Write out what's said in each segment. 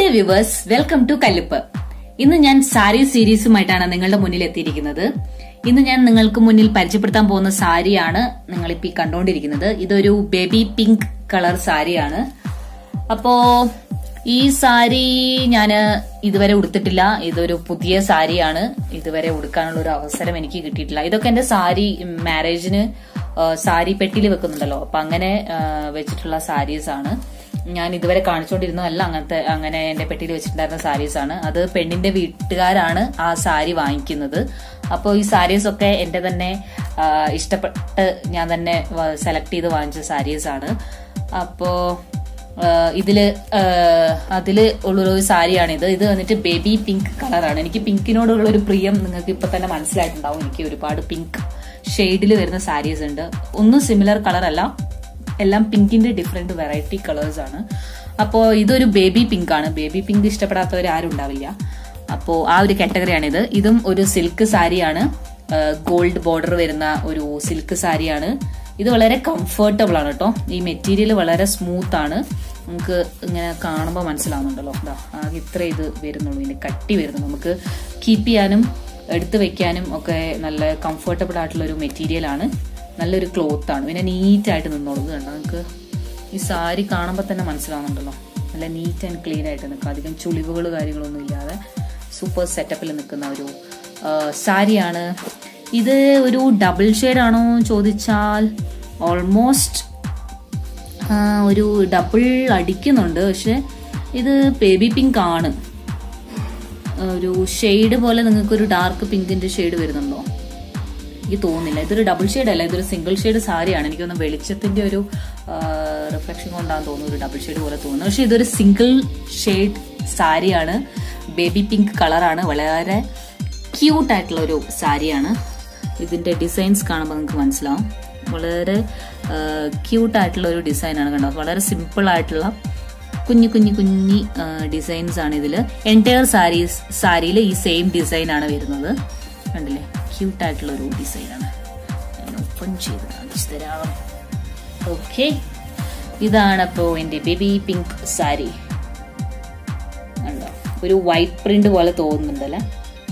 Viewers, welcome to കല്ലുപ്പ്. ഇന്ന് ഞാൻ സാരി സീരീസുമായിട്ടാണ് നിങ്ങളുടെ മുന്നിൽ എത്തിയിരിക്കുന്നത്. ഇന്ന് ഞാൻ നിങ്ങൾക്ക് മുന്നിൽ പരിചയപ്പെടുത്താൻ പോകുന്ന സാരിയാണ് നിങ്ങളിപ്പോ ഈ കണ്ടുകൊണ്ടിരിക്കുന്നത്. ഇതൊരു ബേബി പിങ്ക് കളർ സാരിയാണ്. അപ്പോ ഈ സാരി ഞാൻ ഇതുവരെ ഉടുത്തിട്ടില്ല. ഇതൊരു പുതിയ സാരിയാണ്. ഇതുവരെ ഉടുക്കാനുള്ള ഒരു അവസരം എനിക്ക് കിട്ടിയിട്ടില്ല. ഇതൊക്കെ എന്റെ സാരി മാരേജിന് സാരി പെട്ടിയിൽ വെക്കുന്നുണ്ടല്ലോ, അപ്പൊ അങ്ങനെ വെച്ചിട്ടുള്ള സാരീസ് ആണ്. ഞാൻ ഇതുവരെ കാണിച്ചുകൊണ്ടിരുന്നതല്ല, അങ്ങനെ എന്റെ പെട്ടിയിൽ വെച്ചിട്ടുണ്ടായിരുന്ന സാരീസ് ആണ്. അത് പെണ്ണിന്റെ വീട്ടുകാരാണ് ആ സാരി വാങ്ങിക്കുന്നത്. അപ്പോൾ ഈ സാരീസ് ഒക്കെ എന്റെ തന്നെ ഇഷ്ടപ്പെട്ട് ഞാൻ തന്നെ സെലക്ട് ചെയ്ത് വാങ്ങിച്ച സാരീസ് ആണ്. അപ്പോ അതില് ഉള്ളൊരു സാരിയാണിത്. ഇത് വന്നിട്ട് ബേബി പിങ്ക് കളറാണ്. എനിക്ക് പിങ്കിനോടുള്ള ഒരു പ്രിയം നിങ്ങൾക്ക് ഇപ്പൊ തന്നെ മനസ്സിലായിട്ടുണ്ടാവും. എനിക്ക് ഒരുപാട് പിങ്ക് ഷെയ്ഡിൽ വരുന്ന സാരീസ് ഉണ്ട്. ഒന്നും സിമിലർ കളർ അല്ല, എല്ലാം പിങ്കിന്റെ ഡിഫറെന്റ് വെറൈറ്റി കളേഴ്സ് ആണ്. അപ്പോൾ ഇതൊരു ബേബി പിങ്ക് ആണ്. ബേബി പിങ്ക് ഇഷ്ടപ്പെടാത്തവർ ആരും ഉണ്ടാവില്ല. അപ്പോൾ ആ ഒരു കാറ്റഗറിയാണിത്. ഇതും ഒരു സിൽക്ക് സാരിയാണ്. ഗോൾഡ് ബോർഡർ വരുന്ന ഒരു സിൽക്ക് സാരിയാണ്. ഇത് വളരെ കംഫർട്ടബിൾ ആണ് കേട്ടോ. ഈ മെറ്റീരിയൽ വളരെ സ്മൂത്ത് ആണ്. നമുക്ക് ഇങ്ങനെ കാണുമ്പോൾ മനസ്സിലാവുന്നുണ്ടല്ലോ. ആകെ ഇത്ര ഇത് വരുന്നുള്ളൂ, ഇതിന്റെ കട്ടി വരുന്നു. നമുക്ക് കീപ്പ് ചെയ്യാനും എടുത്തു വെക്കാനും ഒക്കെ നല്ല കംഫർട്ടബിൾ ആയിട്ടുള്ള ഒരു മെറ്റീരിയൽ ആണ്. നല്ലൊരു ക്ലോത്ത് ആണ്. പിന്നെ നീറ്റ് ആയിട്ട് നിന്നോളൂ. കണ്ടോ, നിങ്ങൾക്ക് ഈ സാരി കാണുമ്പോൾ തന്നെ മനസ്സിലാവുന്നുണ്ടല്ലോ. നല്ല നീറ്റ് ആൻഡ് ക്ലീൻ ആയിട്ട് നിൽക്കുക. അധികം ചുളിവുകൾ കാര്യങ്ങളൊന്നും ഇല്ലാതെ സൂപ്പർ സെറ്റപ്പിൽ നിൽക്കുന്ന ഒരു സാരിയാണ്. ഇത് ഒരു ഡബിൾ ഷെയ്ഡ് ആണോ ചോദിച്ചാൽ ഓൾമോസ്റ്റ് ഒരു ഡബിൾ അടിക്കുന്നുണ്ട്. പക്ഷെ ഇത് ബേബി പിങ്ക് ആണ്. ഒരു ഷെയ്ഡ് പോലെ നിങ്ങൾക്കൊരു ഡാർക്ക് പിങ്കിന്റെ ഷെയ്ഡ് വരുന്നുണ്ടോ? എനിക്ക് തോന്നുന്നില്ല. ഇതൊരു ഡബിൾ ഷെയ്ഡ് അല്ല, ഇതൊരു സിംഗിൾ ഷെയ്ഡ് സാരിയാണ്. എനിക്കൊന്ന് വെളിച്ചത്തിന്റെ ഒരു റിഫ്ലക്ഷൻ കൊണ്ടാണ് തോന്നുന്നു ഒരു ഡബിൾ ഷെയ്ഡ് പോലെ തോന്നുന്നു. പക്ഷെ ഇതൊരു സിംഗിൾ ഷെയ്ഡ് സാരിയാണ്. ബേബി പിങ്ക് കളറാണ്. വളരെ ക്യൂട്ട് ആയിട്ടുള്ള ഒരു സാരിയാണ്. ഇതിന്റെ ഡിസൈൻസ് കാണുമ്പോൾ നിങ്ങൾക്ക് മനസ്സിലാവും. വളരെ ക്യൂട്ട് ആയിട്ടുള്ള ഒരു ഡിസൈനാണ്. കണ്ടോ, വളരെ സിമ്പിൾ ആയിട്ടുള്ള കുഞ്ഞി ഡിസൈൻസ് ആണ് ഇതില്. എൻറ്റയർ സാരിയിൽ ഈ സെയിം ഡിസൈൻ ആണ് വരുന്നത്. കണ്ടില്ലേ, ക്യൂട്ട് ആയിട്ടുള്ള ഒരു ഡിസൈനാണ്. ഞാൻ ഓപ്പൺ ചെയ്ത് കാണിച്ചു തരാം. ഓക്കെ, ഇതാണ് അപ്പോ എന്റെ ബേബി പിങ്ക് സാരി. കണ്ടോ, ഒരു വൈറ്റ് പ്രിന്റ് പോലെ തോന്നുന്നുണ്ടല്ലേ.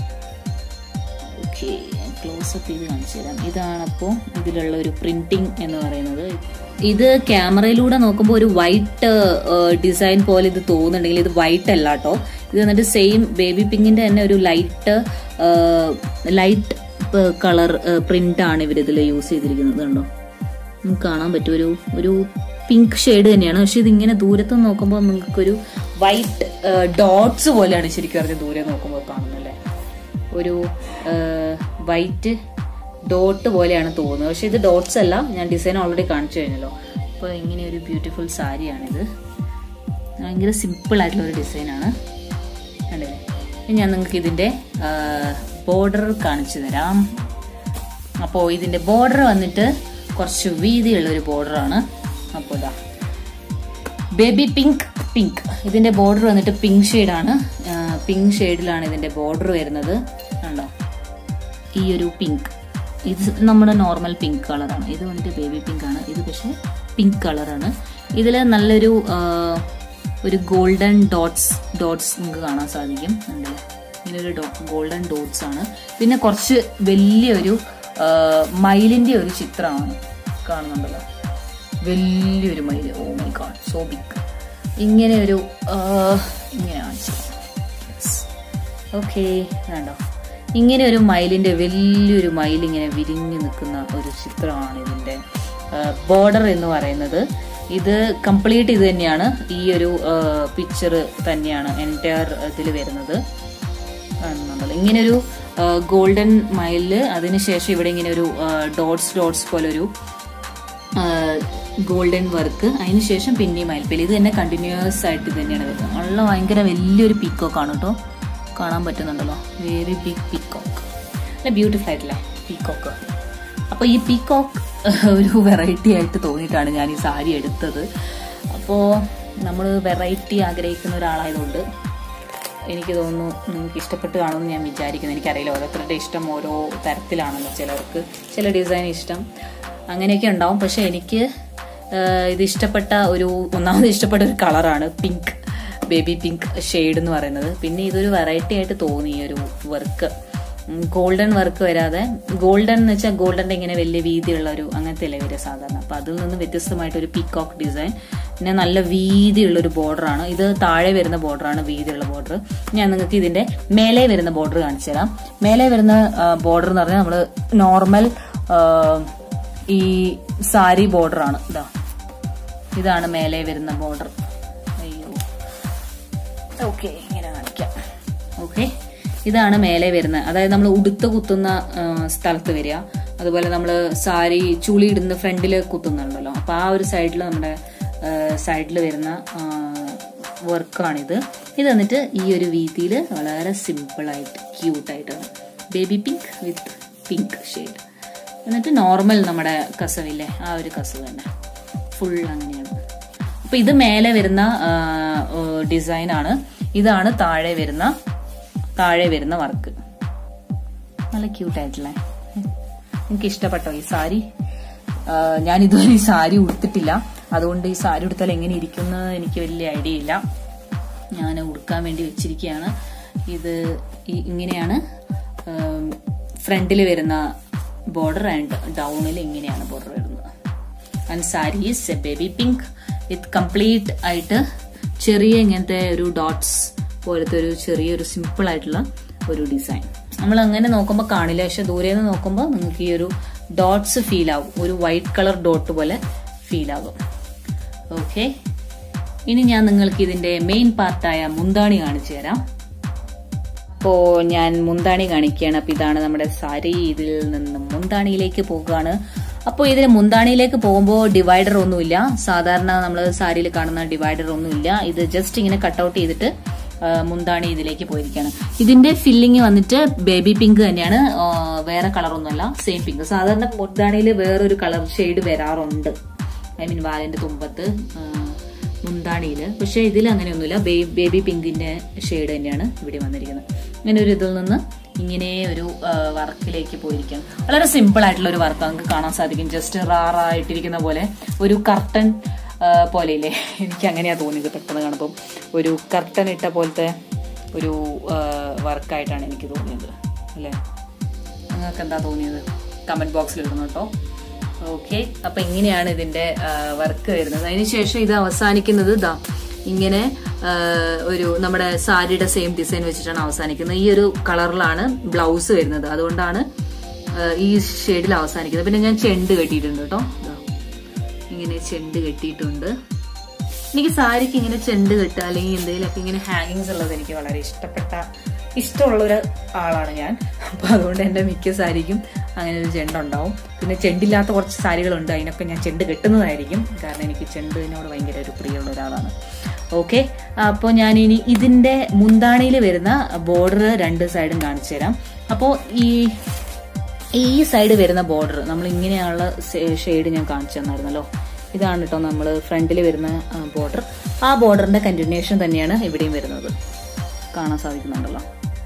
ഓക്കെ, ക്ലോസപ്പ് ചെയ്ത് കാണിച്ചു തരാം. ഇതാണപ്പോ ഇതിലുള്ള ഒരു പ്രിന്റിംഗ് എന്ന് പറയുന്നത്. ഇത് ക്യാമറയിലൂടെ നോക്കുമ്പോൾ ഒരു വൈറ്റ് ഡിസൈൻ പോലെ ഇത് തോന്നുന്നുണ്ടെങ്കിൽ ഇത് വൈറ്റ് അല്ല കേട്ടോ. ഇത് എന്നിട്ട് സെയിം ബേബി പിങ്കിന്റെ തന്നെ ഒരു ലൈറ്റ് കളർ പ്രിന്റ് ആണ് ഇവരിതിൽ യൂസ് ചെയ്തിരിക്കുന്നത്. കണ്ടോ, നമുക്ക് കാണാൻ പറ്റും. ഒരു പിങ്ക് ഷെയ്ഡ് തന്നെയാണ്. പക്ഷെ ഇതിങ്ങനെ ദൂരത്ത് നോക്കുമ്പോൾ നിങ്ങൾക്കൊരു വൈറ്റ് ഡോട്ട്സ് പോലെയാണ് ശരിക്കും പറഞ്ഞ ദൂരെ നോക്കുമ്പോൾ കാണുന്നല്ലേ. ഒരു വൈറ്റ് ഡോട്ട് പോലെയാണ് തോന്നുന്നത്. പക്ഷെ ഇത് ഡോട്ട്സ് അല്ല. ഞാൻ ഡിസൈൻ ഓൾറെഡി കാണിച്ചു കഴിഞ്ഞല്ലോ. അപ്പോൾ ഇങ്ങനെ ഒരു ബ്യൂട്ടിഫുൾ സാരിയാണിത്. ഭയങ്കര സിമ്പിൾ ആയിട്ടുള്ള ഒരു ഡിസൈനാണ്. കണ്ടില്ലേ. ഞാൻ നിങ്ങൾക്ക് ഇതിന്റെ ബോർഡർ കാണിച്ചു തരാം. അപ്പോൾ ഇതിന്റെ ബോർഡർ വന്നിട്ട് കുറച്ച് വീതിയുള്ള ഒരു ബോർഡറാണ്. അപ്പോൾ ഇതാ ബേബി പിങ്ക്. ഇതിന്റെ ബോർഡർ വന്നിട്ട് പിങ്ക് ഷെയ്ഡാണ്. പിങ്ക് ഷെയ്ഡിലാണ് ഇതിന്റെ ബോർഡർ വരുന്നത്. കണ്ടോ, ഈ ഒരു പിങ്ക്, ഇത് നമ്മുടെ നോർമൽ പിങ്ക് കളറാണ്. ഇത് വന്നിട്ട് ബേബി പിങ്ക് ആണ്. ഇത് പക്ഷെ പിങ്ക് കളറാണ്. ഇതിൽ നല്ലൊരു ഗോൾഡൻ ഡോട്ട്സ് നിങ്ങൾക്ക് കാണാൻ സാധിക്കും. ഇങ്ങനൊരു ഗോൾഡൻ ഡോട്ട്സ് ആണ്. പിന്നെ കുറച്ച് വലിയൊരു മയിലിന്റെ ഒരു ചിത്രമാണ് കാണുന്നുണ്ടല്ലോ. വലിയൊരു മയിൽ. Oh my god, so big. ഇങ്ങനെ ഇങ്ങനെയാണ്. ഓക്കെ, കണ്ടോ, ഇങ്ങനെ ഒരു മയിലിന്റെ വലിയൊരു മയിൽ ഇങ്ങനെ വിരിഞ്ഞു നിൽക്കുന്ന ഒരു ചിത്രമാണ് ഇതിന്റെ ബോർഡർ എന്ന് പറയുന്നത്. ഇത് കംപ്ലീറ്റ് ഇത് തന്നെയാണ്. ഈ ഒരു പിക്ചർ തന്നെയാണ് എൻറ്റയർ ഇതിൽ വരുന്നത്. ഇങ്ങനെ ഒരു ഗോൾഡൻ മയില്, അതിനുശേഷം ഇവിടെ ഇങ്ങനെ ഒരു ഡോട്ട്സ് പോലെ ഒരു ഗോൾഡൻ വർക്ക്, അതിനുശേഷം പിന്നെ മയിൽപ്പേല്. ഇത് തന്നെ കണ്ടിന്യൂസ് ആയിട്ട് ഇത് തന്നെയാണ് വരുന്നത്. നല്ല ഭയങ്കര വലിയൊരു പീക്കോക്കാണ് കേട്ടോ. കാണാൻ പറ്റുന്നുണ്ടല്ലോ, വെരി ബിഗ് പീക്കോക്ക്. അല്ല, ബ്യൂട്ടിഫുൾ ആയിട്ടില്ലേ പീക്കോക്ക്. അപ്പൊ ഈ പീക്കോക്ക് ഒരു വെറൈറ്റി ആയിട്ട് തോന്നിയിട്ടാണ് ഞാൻ ഈ സാരി എടുത്തത്. അപ്പോൾ നമ്മൾ വെറൈറ്റി ആഗ്രഹിക്കുന്ന ഒരാളായതുകൊണ്ട് എനിക്ക് തോന്നുന്നു നിങ്ങൾക്ക് ഇഷ്ടപ്പെട്ട് കാണുമെന്ന് ഞാൻ വിചാരിക്കുന്നു. എനിക്കറിയില്ല, ഓരോരുത്തരുടെ ഇഷ്ടം ഓരോ തരത്തിലാണല്ലോ. ചിലർക്ക് ചില ഡിസൈൻ ഇഷ്ടം അങ്ങനെയൊക്കെ ഉണ്ടാവും. പക്ഷെ എനിക്ക് ഇത് ഒന്നാമത് ഇഷ്ടപ്പെട്ട ഒരു കളറാണ് പിങ്ക്. ബേബി പിങ്ക് ഷെയ്ഡ് എന്ന് പറയുന്നത്. പിന്നെ ഇതൊരു വെറൈറ്റി ആയിട്ട് തോന്നി ഈ ഒരു വർക്ക്. ഗോൾഡൻ വർക്ക് വരാതെ, ഗോൾഡൻ എന്ന് വെച്ചാൽ ഗോൾഡന്റെ ഇങ്ങനെ വലിയ വീതിയുള്ള ഒരു അങ്ങനത്തെ അല്ലേ വരിക സാധാരണ. അപ്പൊ അതിൽ നിന്ന് വ്യത്യസ്തമായിട്ട് ഒരു പീകോക്ക് ഡിസൈൻ. പിന്നെ നല്ല വീതിയുള്ള ഒരു ബോർഡറാണ് ഇത്. താഴെ വരുന്ന ബോർഡറാണ്, വീതിയുള്ള ബോർഡർ. ഞാൻ നിങ്ങൾക്ക് ഇതിന്റെ മേലെ വരുന്ന ബോർഡർ കാണിച്ചു തരാം. മേലെ വരുന്ന ബോർഡർ എന്ന് പറഞ്ഞാൽ നമ്മള് നോർമൽ ഈ സാരി ബോർഡർ ആണ്. ഇതാണ് മേലെ വരുന്ന ബോർഡർ. അയ്യോ, ഓക്കെ, ഇങ്ങനെ കാണിക്കാം. ഓക്കെ, ഇതാണ് മേലെ വരുന്നത്. അതായത് നമ്മൾ ഉടുത്ത് കുത്തുന്ന സ്ഥലത്ത് വരിക. അതുപോലെ നമ്മൾ സാരി ചുളി ഇടുന്ന ഫ്രണ്ടില് കുത്തുന്നുണ്ടല്ലോ, അപ്പൊ ആ ഒരു സൈഡിൽ നമ്മുടെ സൈഡിൽ വരുന്ന വർക്കാണിത്. ഇത് വന്നിട്ട് ഈ ഒരു വീതിയിൽ വളരെ സിമ്പിൾ ആയിട്ട് ക്യൂട്ടായിട്ടാണ്. Baby pink with pink shade. എന്നിട്ട് നോർമൽ നമ്മുടെ കസവില്ലേ, ആ ഒരു കസവ് തന്നെ ഫുൾ അങ്ങനെയാണ്. അപ്പൊ ഇത് മേലെ വരുന്ന ഡിസൈൻ ആണ്. ഇതാണ് താഴെ വരുന്ന വർക്ക്. നല്ല ക്യൂട്ടായിട്ടില്ലേ? എനിക്ക് ഇഷ്ടപ്പെട്ടോ ഈ സാരി? ഞാൻ ഇതുവരെ ഈ സാരി ഉടുത്തിട്ടില്ല, അതുകൊണ്ട് ഈ സാരി ഉടുത്താൽ എങ്ങനെ ഇരിക്കുന്നത് എനിക്ക് വലിയ ഐഡിയ ഇല്ല. ഞാൻ ഉടുക്കാൻ വേണ്ടി വെച്ചിരിക്കുകയാണ്. ഇത് ഇങ്ങനെയാണ് ഫ്രണ്ടിൽ വരുന്ന ബോർഡർ ആൻഡ് ഡൗണിൽ ഇങ്ങനെയാണ് ബോർഡർ വരുന്നത്. And sari is baby pink with complete ആയിട്ട് ചെറിയ ഇങ്ങനത്തെ ഒരു ഡോട്ട്സ് പോലത്തെ ഒരു ചെറിയൊരു സിമ്പിൾ ആയിട്ടുള്ള ഒരു ഡിസൈൻ. നമ്മൾ അങ്ങനെ നോക്കുമ്പോൾ കാണില്ല, പക്ഷെ ദൂരെ നിന്ന് നോക്കുമ്പോൾ നിങ്ങൾക്ക് ഈ ഒരു ഡോട്ട്സ് ഫീൽ ആവും. ഒരു വൈറ്റ് കളർ ഡോട്ട് പോലെ ഫീൽ ആകും. ഓക്കെ, ഇനി ഞാൻ നിങ്ങൾക്ക് ഇതിന്റെ മെയിൻ പാർട്ടായ മുന്താണി കാണിച്ചു തരാം. അപ്പോ ഞാൻ മുന്താണി കാണിക്കുകയാണ്. അപ്പൊ ഇതാണ് നമ്മുടെ സാരി. ഇതിൽ നിന്ന് മുന്താണിയിലേക്ക് പോകുകയാണ്. അപ്പോൾ ഇതിന് മുന്താണിയിലേക്ക് പോകുമ്പോൾ ഡിവൈഡർ ഒന്നുമില്ല. സാധാരണ നമ്മൾ സാരിയിൽ കാണുന്ന ഡിവൈഡർ ഒന്നുമില്ല. ഇത് ജസ്റ്റ് ഇങ്ങനെ കട്ടൗട്ട് ചെയ്തിട്ട് മുന്താണി ഇതിലേക്ക് പോയിരിക്കുകയാണ്. ഇതിന്റെ ഫില്ലിങ് വന്നിട്ട് ബേബി പിങ്ക് തന്നെയാണ്, വേറെ കളറൊന്നുമല്ല, സെയിം പിങ്ക്. സാധാരണ മുന്താണിയിൽ വേറൊരു കളർ ഷെയ്ഡ് വരാറുണ്ട്, ഐ മീൻ വാലിന്റെ തുമ്പത്ത് മുന്താണിയില്. പക്ഷെ ഇതിൽ അങ്ങനെയൊന്നുമില്ല, ബേബി പിങ്കിന്റെ ഷെയ്ഡ് തന്നെയാണ് ഇവിടെ വന്നിരിക്കുന്നത്. ഇങ്ങനെ ഒരു ഇതിൽ നിന്ന് ഇങ്ങനെ ഒരു വർക്കിലേക്ക് പോയിരിക്കുകയാണ്. വളരെ സിമ്പിൾ ആയിട്ടുള്ള ഒരു വർക്ക് നമുക്ക് കാണാൻ സാധിക്കും. ജസ്റ്റ് റാറായിട്ടിരിക്കുന്ന പോലെ ഒരു കർട്ടൻ പോലെയില്ലേ, എനിക്ക് അങ്ങനെയാ തോന്നിയത് പെട്ടെന്ന് കാണുമ്പോൾ. ഒരു കർട്ടൻ ഇട്ട പോലത്തെ ഒരു വർക്കായിട്ടാണ് എനിക്ക് തോന്നിയത്, അല്ലേ? നിങ്ങൾക്ക് എന്താ തോന്നിയത്? കമന്റ് ബോക്സിൽ ഇടണം കേട്ടോ. ഓക്കെ, അപ്പൊ ഇങ്ങനെയാണ് ഇതിന്റെ വർക്ക് വരുന്നത്. അതിനുശേഷം ഇത് അവസാനിക്കുന്നത് ഇങ്ങനെ ഒരു നമ്മുടെ സാരിയുടെ സെയിം ഡിസൈൻ വെച്ചിട്ടാണ് അവസാനിക്കുന്നത്. ഈ ഒരു കളറിലാണ് ബ്ലൗസ് വരുന്നത്, അതുകൊണ്ടാണ് ഈ ഷെയ്ഡിൽ അവസാനിക്കുന്നത്. പിന്നെ ഞാൻ ചെണ്ട് കെട്ടിയിട്ടുണ്ട് കേട്ടോ, ഇങ്ങനെ ചെണ്ട് കെട്ടിയിട്ടുണ്ട്. എനിക്ക് സാരിക്ക് ഇങ്ങനെ ചെണ്ട് കെട്ടുക അല്ലെങ്കിൽ എന്തെങ്കിലുമൊക്കെ ഇങ്ങനെ ഹാങ്ങിങ്സ് ഉള്ളത് എനിക്ക് വളരെ ഇഷ്ടമുള്ളൊരു ആളാണ് ഞാൻ. അപ്പൊ അതുകൊണ്ട് എന്റെ മിക്ക സാരിക്കും അങ്ങനെ ഒരു ചെണ്ടുണ്ടാവും. പിന്നെ ചെണ്ടില്ലാത്ത കുറച്ച് സാരികളുണ്ട്, അതിനൊക്കെ ഞാൻ ചെണ്ട് കെട്ടുന്നതായിരിക്കും, കാരണം എനിക്ക് ചെണ്ടിനോട് ഭയങ്കര ഒരു പ്രിയമുള്ള ഒരാളാണ്. ഓക്കെ, അപ്പോൾ ഞാൻ ഇനി ഇതിന്റെ മുന്താണിയിൽ വരുന്ന ബോർഡർ രണ്ട് സൈഡും കാണിച്ചു തരാം. അപ്പോൾ ഈ സൈഡ് വരുന്ന ബോർഡർ നമ്മൾ ഇങ്ങനെയുള്ള ഷെയ്ഡ് ഞാൻ കാണിച്ചു തന്നായിരുന്നല്ലോ. ഇതാണ് കേട്ടോ നമ്മൾ ഫ്രണ്ടിൽ വരുന്ന ബോർഡർ. ആ ബോർഡറിന്റെ കണ്ടിന്യൂഷൻ തന്നെയാണ് ഇവിടെയും വരുന്നത്, കാണാൻ സാധിക്കുന്നുണ്ടല്ലോ.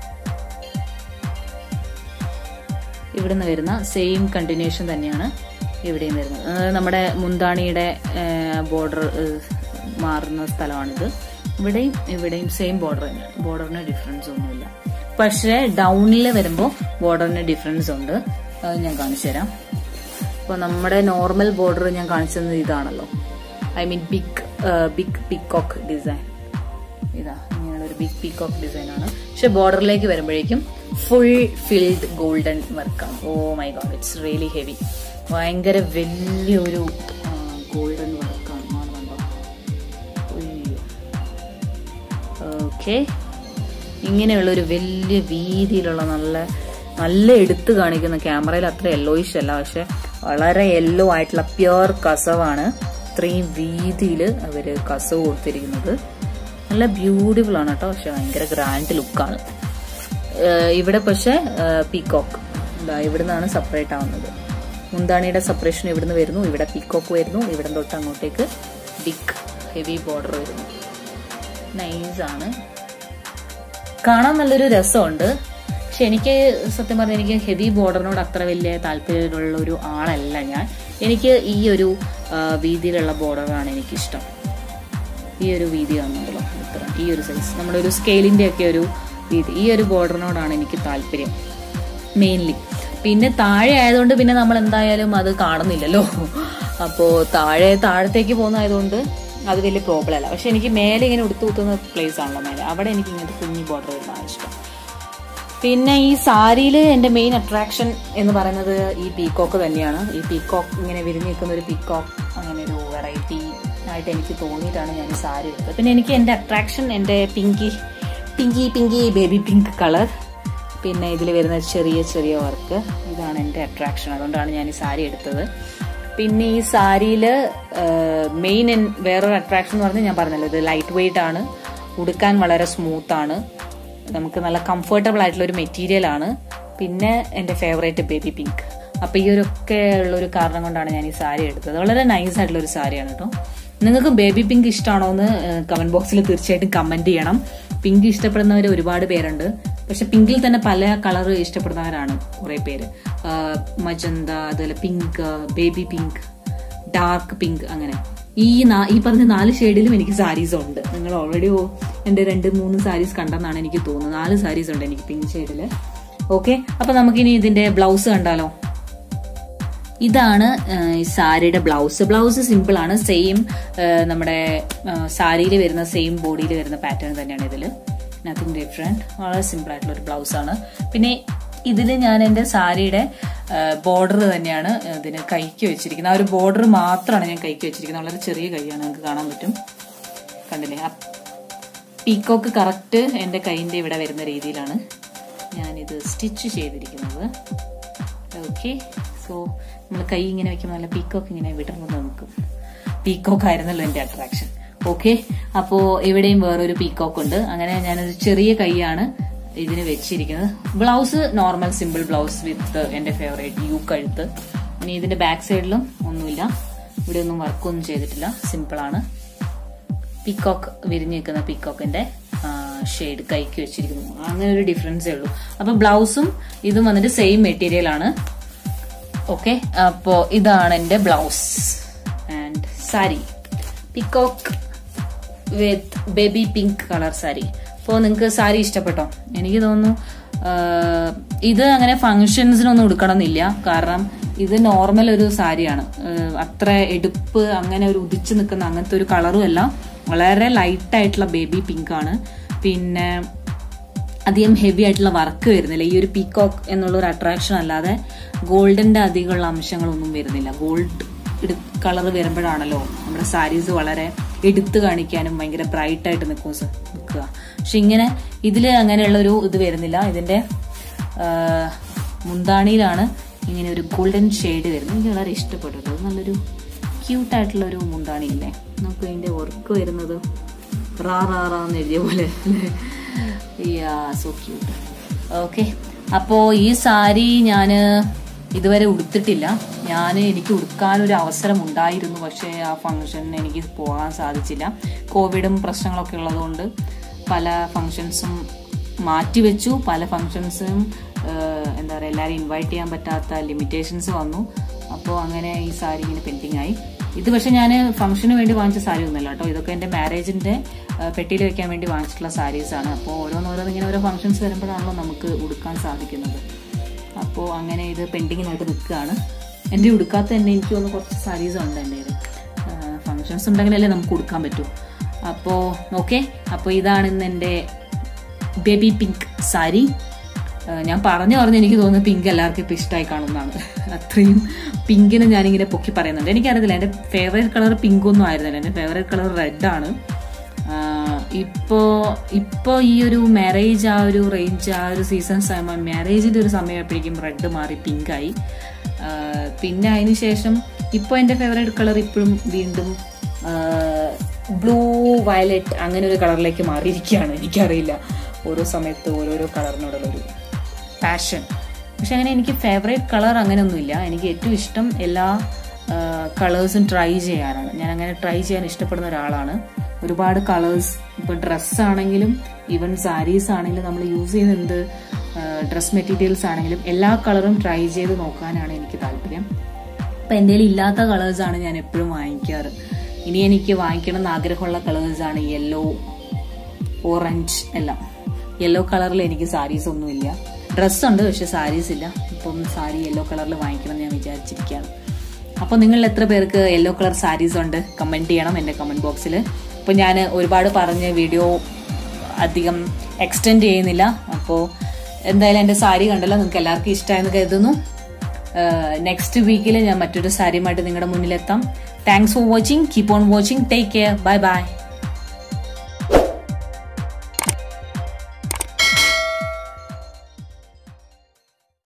ഇവിടുന്ന് വരുന്ന സെയിം കണ്ടിന്യൂഷൻ തന്നെയാണ് ഇവിടെയും വരുന്നത്. നമ്മുടെ മുന്താണിയുടെ ബോർഡർ മാറുന്ന സ്ഥലമാണിത്. ഇവിടെയും സെയിം ബോർഡർ തന്നെയാണ്, ബോർഡറിന് ഡിഫറൻസ് ഒന്നുമില്ല. പക്ഷെ ഡൗണിൽ വരുമ്പോൾ ബോർഡറിന് ഡിഫറൻസ് ഉണ്ട്, അത് ഞാൻ കാണിച്ചു തരാം. അപ്പോൾ നമ്മുടെ നോർമൽ ബോർഡർ ഞാൻ കാണിച്ചു തന്നത് ഇതാണല്ലോ, I mean big peacock design. ഇതാ ഇങ്ങനെയുള്ള ഒരു ബിഗ് പീകോക്ക് ഡിസൈൻ ആണ്. പക്ഷെ ബോർഡറിലേക്ക് വരുമ്പോഴേക്കും ഫുൾ ഫിൽഡ് ഗോൾഡൻ വർക്കാണ്. Oh my god, it's really heavy. ഭയങ്കര വലിയൊരു ഗോൾഡൻ വർക്കാണ്. ഓക്കെ, ഇങ്ങനെയുള്ള ഒരു വലിയ വീതിയിലുള്ള നല്ല എടുത്ത് കാണിക്കുന്ന, ക്യാമറയിൽ അത്ര യെല്ലോയിഷ് അല്ല, പക്ഷെ വളരെ യെല്ലോ ആയിട്ടുള്ള പ്യുവർ കസവാണ്. ഇത്രയും വീതിയിൽ അവര് കസവ് കൊടുത്തിരിക്കുന്നത്. നല്ല ബ്യൂട്ടിഫുൾ ആണ് കേട്ടോ, പക്ഷെ ഭയങ്കര ഗ്രാൻഡ് ലുക്കാണ്. ഇവിടെ പക്ഷെ പീകോക്ക് ഇവിടെ നിന്നാണ് സെപ്പറേറ്റ് ആവുന്നത്. മുന്താണിയുടെ സെപ്പറേഷൻ ഇവിടുന്ന് വരുന്നു, ഇവിടെ പീകോക്ക് വരുന്നു, ഇവിടെ തൊട്ട് അങ്ങോട്ടേക്ക് ബിഗ് ഹെവി ബോർഡർ വരുന്നു. നൈസാണ്, കാണാൻ നല്ലൊരു രസമുണ്ട്. പക്ഷെ എനിക്ക് സത്യം പറഞ്ഞാൽ എനിക്ക് ഹെവി ബോർഡറിനോട് അത്ര വലിയ താല്പര്യമുള്ള ഒരു ആളല്ല ഞാൻ. എനിക്ക് ഈ ഒരു വീതിയിലുള്ള ബോർഡറാണ് എനിക്കിഷ്ടം. ഈ ഒരു വീതി വന്നുണ്ടല്ലോ, ഇത്ര ഈ ഒരു സൈസ്, നമ്മുടെ ഒരു സ്കെയിലിന്റെ ഒക്കെ ഒരു വീതി. ഈ ഒരു ബോർഡറിനോടാണ് എനിക്ക് താല്പര്യം മെയിൻലി. പിന്നെ താഴെ ആയതുകൊണ്ട് പിന്നെ നമ്മൾ എന്തായാലും അത് കാണുന്നില്ലല്ലോ. അപ്പോൾ താഴത്തേക്ക് പോകുന്നതായതുകൊണ്ട് അത് വലിയ പ്രോബ്ലം അല്ല. പക്ഷെ എനിക്ക് മേലെ ഇങ്ങനെ ഉടുത്തു കുത്തുന്ന പ്ലേസ് ആണല്ലോ മേലെ, അവിടെ എനിക്ക് ഇങ്ങനത്തെ കുഞ്ഞു ബോർഡർ വരുന്നതാണ് ഇഷ്ടം. പിന്നെ ഈ സാരിയിൽ എൻ്റെ മെയിൻ അട്രാക്ഷൻ എന്ന് പറയുന്നത് ഈ പീക്കോക്ക് തന്നെയാണ്. ഈ പീക്കോക്ക് ഇങ്ങനെ വിരിഞ്ഞ് നിൽക്കുന്ന ഒരു പീക്കോക്ക്, അങ്ങനെ ഒരു വെറൈറ്റി ആയിട്ട് എനിക്ക് തോന്നിയിട്ടാണ് ഞാൻ ഈ സാരി എടുത്തത്. പിന്നെ എനിക്ക് എൻ്റെ അട്രാക്ഷൻ എൻ്റെ പിങ്കി ബേബി പിങ്ക് കളർ, പിന്നെ ഇതിൽ വരുന്ന ചെറിയ വർക്ക്, ഇതാണ് എൻ്റെ അട്രാക്ഷൻ. അതുകൊണ്ടാണ് ഞാൻ ഈ സാരി എടുത്തത്. പിന്നെ ഈ സാരിയിൽ മെയിൻ വേറൊരു അട്രാക്ഷൻ എന്ന് പറഞ്ഞാൽ ഞാൻ പറഞ്ഞല്ലോ, ഇത് ലൈറ്റ് വെയിറ്റ് ആണ്, ഉടുക്കാൻ വളരെ സ്മൂത്ത് ആണ്, നമുക്ക് നല്ല കംഫർട്ടബിൾ ആയിട്ടുള്ള ഒരു മെറ്റീരിയൽ ആണ്. പിന്നെ എൻ്റെ ഫേവറേറ്റ് ബേബി പിങ്ക്. അപ്പൊ ഈ ഒക്കെ ഉള്ളൊരു കാരണം കൊണ്ടാണ് ഞാൻ ഈ സാരി എടുത്തത്. വളരെ നൈസ് ആയിട്ടുള്ള ഒരു സാരിയാണ് കേട്ടോ. നിങ്ങൾക്ക് ബേബി പിങ്ക് ഇഷ്ടമാണോ എന്ന് കമന്റ് ബോക്സിൽ തീർച്ചയായിട്ടും കമന്റ് ചെയ്യണം. പിങ്ക് ഇഷ്ടപ്പെടുന്നവർ ഒരുപാട് പേരുണ്ട്, പക്ഷെ പിങ്കിൽ തന്നെ പല കളർ ഇഷ്ടപ്പെടുന്നവരാണ് കുറെ പേര്. മജന്ത, അതുപോലെ pink, baby pink, dark pink, അങ്ങനെ ഈ പറഞ്ഞ 4 ഷെയ്ഡിലും എനിക്ക് സാരീസ് ഉണ്ട്. നിങ്ങൾ ഓൾറെഡി എന്റെ 2-3 സാരീസ് കണ്ടെന്നാണ് എനിക്ക് തോന്നുന്നത്. 4 സാരീസ് ഉണ്ട് എനിക്ക് പിങ്ക് ഷെയ്ഡില്. ഓക്കെ, അപ്പൊ നമുക്കിനി ഇതിന്റെ ബ്ലൗസ് കണ്ടാലോ. ഇതാണ് ഈ സാരിയുടെ ബ്ലൗസ് സിമ്പിൾ ആണ്. സെയിം നമ്മുടെ സാരിയിൽ വരുന്ന സെയിം ബോഡിയിൽ വരുന്ന പാറ്റേൺ തന്നെയാണ് ഇതിൽ, നത്തിങ് ഡിഫറെന്റ്. വളരെ സിമ്പിൾ ആയിട്ടുള്ള ഒരു ബ്ലൗസ് ആണ്. പിന്നെ ഇതിൽ ഞാൻ എൻ്റെ സാരിയുടെ ബോർഡർ തന്നെയാണ് ഇതിന് കൈക്ക് വെച്ചിരിക്കുന്നത്. ആ ഒരു ബോർഡർ മാത്രമാണ് ഞാൻ കൈക്ക് വെച്ചിരിക്കുന്നത്. വളരെ ചെറിയ കൈയാണ്, നിങ്ങൾക്ക് കാണാൻ പറ്റും, കണ്ടില്ലേ? ആ പീക്കോക്ക് കറക്റ്റ് എൻ്റെ കൈൻ്റെ ഇവിടെ വരുന്ന രീതിയിലാണ് ഞാനിത് സ്റ്റിച്ച് ചെയ്തിരിക്കുന്നത്. ഓക്കെ, സോ നമ്മൾ കൈ ഇങ്ങനെ വെക്കുമ്പോൾ നല്ല പീക്കോക്ക് ഇങ്ങനെ വിടർന്ന് നിൽക്കും. പീക്കോക്ക് ആയിരുന്നല്ലോ എൻ്റെ അട്രാക്ഷൻ. ഓക്കെ, അപ്പോ ഇവിടെയും വേറൊരു പീക്കോക്ക് ഉണ്ട്. അങ്ങനെ ഞാനൊരു ചെറിയ കൈയാണ് ഇതിന് വെച്ചിരിക്കുന്നത്. Blouse normal simple blouse with എൻ്റെ ഫേവറേറ്റ് യു കഴുത്ത്. ഇനി ഇതിന്റെ ബാക്ക് സൈഡിലും ഒന്നുമില്ല, ഇവിടെ ഒന്നും വർക്കൊന്നും ചെയ്തിട്ടില്ല, സിമ്പിൾ ആണ്. പീക്കോക്ക് വിരിഞ്ഞ് നിൽക്കുന്ന പീക്കോക്കിന്റെ ഷെയ്ഡ് കൈക്ക് വെച്ചിരിക്കുന്നു. അങ്ങനെ ഒരു ഡിഫറൻസേ ഉള്ളൂ. അപ്പൊ ബ്ലൗസും ഇതും വന്നിട്ട് സെയിം മെറ്റീരിയൽ ആണ്. ഓക്കെ, അപ്പോ ഇതാണ് എന്റെ blouse and sari, peacock with baby pink colour sari. അപ്പോൾ നിങ്ങൾക്ക് സാരി ഇഷ്ടപ്പെട്ടോ? എനിക്ക് തോന്നുന്നു ഇത് അങ്ങനെ ഫങ്ഷൻസിനൊന്നും ഉടുക്കണമെന്നില്ല, കാരണം ഇത് നോർമൽ ഒരു സാരിയാണ്. അത്ര എടുപ്പ് അങ്ങനെ ഒരു ഉദിച്ചു നിൽക്കുന്ന അങ്ങനത്തെ ഒരു കളറും അല്ല, വളരെ ലൈറ്റ് ആയിട്ടുള്ള ബേബി പിങ്ക് ആണ്. പിന്നെ അധികം ഹെവി ആയിട്ടുള്ള വർക്ക് വരുന്നില്ല. ഈ ഒരു പീക്കോക്ക് എന്നുള്ള ഒരു അട്രാക്ഷൻ അല്ലാതെ ഗോൾഡിന്റെ അധികമുള്ള അംശങ്ങളൊന്നും വരുന്നില്ല. ഗോൾഡ് കളർ വരുമ്പോഴാണല്ലോ നമ്മുടെ സാരീസ് വളരെ എടുത്തു കാണിക്കാനും ഭയങ്കര ബ്രൈറ്റ് ആയിട്ട് നിൽക്കുക. പക്ഷെ ഇങ്ങനെ ഇതില് അങ്ങനെയുള്ള ഒരു ഇത് വരുന്നില്ല. ഇതിന്റെ മുന്താണിയിലാണ് ഇങ്ങനെ ഒരു ഗോൾഡൻ ഷെയ്ഡ് വരുന്നത്. എനിക്ക് വളരെ ഇഷ്ടപ്പെട്ടത്. നല്ലൊരു ക്യൂട്ടായിട്ടുള്ള ഒരു മുന്താണി ഇല്ലേ, നമുക്ക് ഇതിന്റെ വർക്ക് വരുന്നത് റാന്ന് എഴുതിയ പോലെ. So cute. ഓക്കെ, അപ്പോ ഈ സാരി ഞാന് ഇതുവരെ ഉടുത്തിട്ടില്ല. എനിക്ക് ഉടുക്കാനൊരു അവസരം ഉണ്ടായിരുന്നു, പക്ഷേ ആ ഫംഗ്ഷന് എനിക്ക് പോകാൻ സാധിച്ചില്ല. കോവിഡും പ്രശ്നങ്ങളൊക്കെ ഉള്ളതുകൊണ്ട് പല ഫംഗ്ഷൻസും മാറ്റിവെച്ചു. പല ഫംഗ്ഷൻസും എന്താ പറയുക, എല്ലാവരും ഇൻവൈറ്റ് ചെയ്യാൻ പറ്റാത്ത ലിമിറ്റേഷൻസ് വന്നു. അപ്പോൾ അങ്ങനെ ഈ സാരി ഇങ്ങനെ പെൻഡിങ് ആയി. ഇത് പക്ഷെ ഞാൻ ഫംഗ്ഷന് വേണ്ടി വാങ്ങിച്ച സാരി ഒന്നുമല്ല കേട്ടോ. ഇതൊക്കെ എൻ്റെ മാരേജിന്റെ പെട്ടിയിൽ വെക്കാൻ വേണ്ടി വാങ്ങിച്ചിട്ടുള്ള സാരീസ് ആണ്. അപ്പോൾ ഇങ്ങനെ ഓരോ ഫംഗ്ഷൻസ് വരുമ്പോഴാണല്ലോ നമുക്ക് ഉടുക്കാൻ സാധിക്കുന്നത്. അപ്പോൾ അങ്ങനെ ഇത് പെൻഡിങ്ങിനായിട്ട് നിൽക്കുകയാണ്. എൻ്റെ ഉടുക്കാത്ത തന്നെ എനിക്ക് തോന്നുന്നു കുറച്ച് സാരീസ് ഉണ്ട് എൻ്റെ കയ്യിൽ. ഫംഗ്ഷൻസ് ഉണ്ടെങ്കിലല്ലേ നമുക്ക് ഉടുക്കാൻ പറ്റൂ. അപ്പോൾ ഓക്കെ, അപ്പോൾ ഇതാണ് ഇന്ന് എൻ്റെ ബേബി പിങ്ക് സാരി. ഞാൻ പറഞ്ഞു എനിക്ക് തോന്നുന്നു പിങ്ക് എല്ലാവർക്കും ഇപ്പം ഇഷ്ടമായി കാണുന്നതാണ്. അത്രയും പിങ്കിന് ഞാനിങ്ങനെ പൊക്കി പറയുന്നുണ്ട്. എനിക്കറിയത്തില്ല, എൻ്റെ ഫേവറേറ്റ് കളർ പിങ്ക് ഒന്നും ആയിരുന്നില്ല. എൻ്റെ ഫേവറേറ്റ് കളർ റെഡ് ആണ്. ഇപ്പോ ഈ ഒരു മാരേജ് ആ ഒരു റേഞ്ച് ആ ഒരു സീസൺസ് ആകുമ്പോൾ മാരേജിന്റെ ഒരു സമയമായപ്പോഴേക്കും റെഡ് മാറി പിങ്ക് ആയി. പിന്നെ അതിനുശേഷം ഇപ്പോൾ എൻ്റെ ഫേവറേറ്റ് കളർ ഇപ്പോഴും വീണ്ടും ബ്ലൂ വയലറ്റ് അങ്ങനെ ഒരു കളറിലേക്ക് മാറിയിരിക്കുകയാണ്. എനിക്കറിയില്ല, ഓരോ സമയത്ത് ഓരോരോ കളറിനോടുള്ളൊരു പാഷൻ. പക്ഷെ അങ്ങനെ എനിക്ക് ഫേവറേറ്റ് കളർ അങ്ങനെയൊന്നുമില്ല. എനിക്ക് ഏറ്റവും ഇഷ്ടം എല്ലാ കളേഴ്സും ട്രൈ ചെയ്യാനാണ്. ഞാൻ അങ്ങനെ ട്രൈ ചെയ്യാൻ ഇഷ്ടപ്പെടുന്ന ഒരാളാണ്. ഒരുപാട് കളേഴ്സ്, ഇപ്പൊ ഡ്രസ്സാണെങ്കിലും ഈവൻ സാരീസ് ആണെങ്കിലും നമ്മൾ യൂസ് ചെയ്യുന്ന എന്ത് ഡ്രസ് മെറ്റീരിയൽസ് ആണെങ്കിലും എല്ലാ കളറും ട്രൈ ചെയ്ത് നോക്കാനാണ് എനിക്ക് താല്പര്യം. അപ്പൊ എൻ്റെ കയ്യിൽ ഇല്ലാത്ത കളേഴ്സാണ് ഞാൻ എപ്പോഴും വാങ്ങിക്കാറ്. ഇനി എനിക്ക് വാങ്ങിക്കണം എന്ന് ആഗ്രഹമുള്ള കളേഴ്സാണ് യെല്ലോ, ഓറഞ്ച് എല്ലാം. യെല്ലോ കളറിൽ എനിക്ക് സാരീസ് ഒന്നുമില്ല. ഡ്രസ്സുണ്ട്, പക്ഷെ സാരീസ് ഇല്ല. ഇപ്പം സാരി യെല്ലോ കളറിൽ വാങ്ങിക്കണം എന്ന് ഞാൻ വിചാരിച്ചിരിക്കുകയാണ്. അപ്പോൾ നിങ്ങൾ എത്ര പേർക്ക് യെല്ലോ കളർ സാരീസ് ഉണ്ട് കമൻറ്റ് ചെയ്യണം എൻ്റെ കമൻറ്റ് ബോക്സിൽ. അപ്പോൾ ഞാൻ ഒരുപാട് പറഞ്ഞ് വീഡിയോ അധികം എക്സ്റ്റെൻഡ് ചെയ്യുന്നില്ല. അപ്പോൾ എന്തായാലും എൻ്റെ സാരി കണ്ടല്ലോ, നിങ്ങൾക്ക് എല്ലാവർക്കും ഇഷ്ടമായെന്ന് കരുതുന്നു. നെക്സ്റ്റ് വീക്കിൽ ഞാൻ മറ്റൊരു സാരിയുമായിട്ട് നിങ്ങളുടെ മുന്നിലെത്താം. Thanks for watching. Keep on watching. Take care. Bye by.